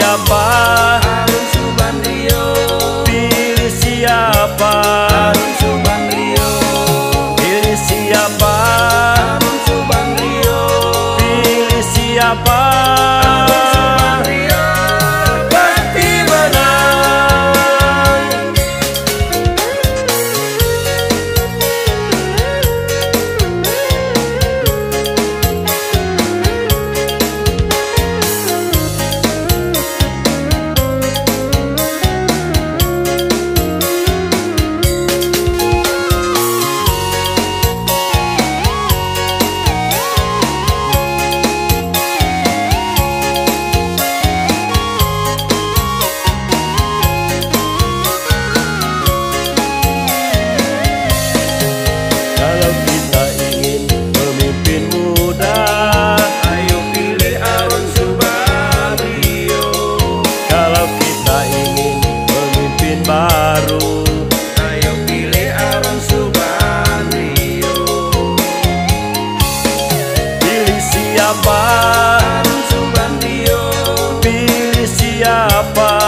siapa? Arun Subandrio. Pilih siapa? Arun Subandrio. Pilih siapa? Arun Subandrio. Pilih siapa? Arun Subandrio pasti menang. Kalau kita ingin pemimpin muda, Ayo pilih Arun Subandrio. kalau kita ingin pemimpin baru, Ayo pilih Arun Subandrio. pilih siapa? Arun Subandrio. Pilih siapa?